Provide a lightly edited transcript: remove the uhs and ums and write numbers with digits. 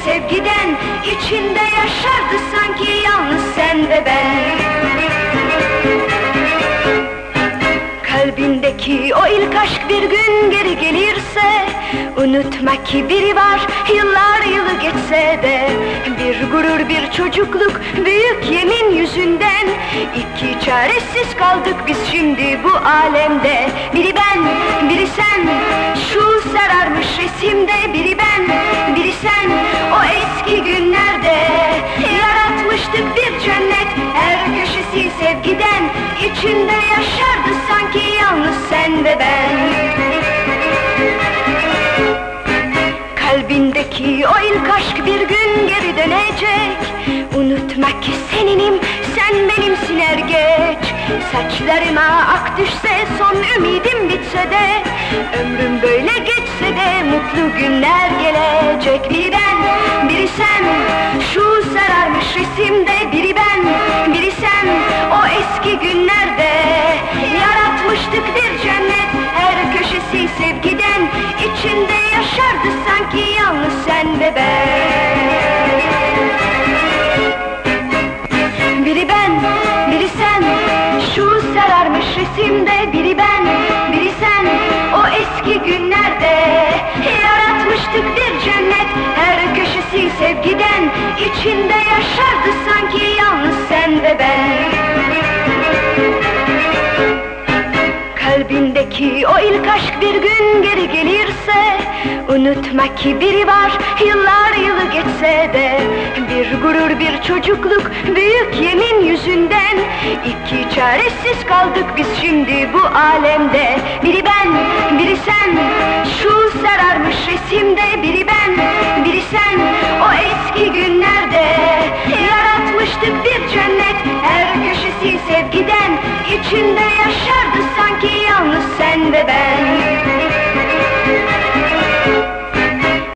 sevgiden, içinde yaşardı sanki yalnız sen ve ben. Kalbindeki o ilk aşk bir gün geri gelirse, unutma ki biri var yıllar yılı geçse de. Bir gurur bir çocukluk büyük yemin yüzünden, iki çaresiz kaldık biz şimdi bu alemde. Biri ben, biri sen, şu sararmış resimde. Biri ben, biri sen, o eski günlerde. Yaratmıştık bir cennet, her köşesi sevgiden, içinde yaşardı sanki yalnız sen ve ben. Kalbindeki o ilk aşk bir gün geri dönecek. Unutma ki seninim, sen benimsin er geç. Saçlarıma ak düşse, son ümidim bitse de, ömrüm böyle geçse de mutlu günler gelecek. Biri ben, biri sen, şu sararmış resimde. Biri ben, biri sen, o eski günlerde. Yaratmıştık bir cennet, her köşesi sevgiden, içinde yaşardı sanki yalnız sen ve ben. Biri ben, biri sen, şu sararmış resimde. Biri ben, biri sen, o eski günlerde. Yaratmıştık bir cennet, her köşesi sevgiden, içinde yaşardı sanki yalnız sen ve ben. Kalbindeki o ilk aşk bir gün geri gelirse, unutma ki biri var yıllar yılı geçse de. Bir gurur bir çocukluk büyük yemin yüzünden, iki çaresiz kaldık biz şimdi bu alemde. Biri ben, biri sen, şu sararmış resimde. Biri ben, biri sen, o eski günlerde. Yaratmıştık bir cennet, her köşesi sevgiden, içinde yaşardı sanki yalnız sen ve ben.